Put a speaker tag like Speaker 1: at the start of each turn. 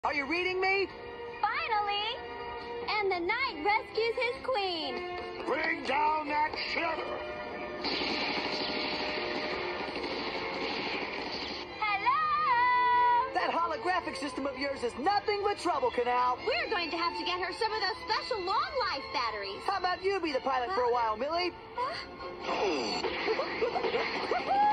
Speaker 1: Are you reading me?
Speaker 2: Finally! And the knight rescues his queen.
Speaker 3: Bring down that shiver!
Speaker 2: Hello!
Speaker 1: That holographic system of yours is nothing but trouble, Canal.
Speaker 2: We're going to have to get her some of those special long life batteries.
Speaker 1: How about you be the pilot for a while, Millie?
Speaker 2: Huh?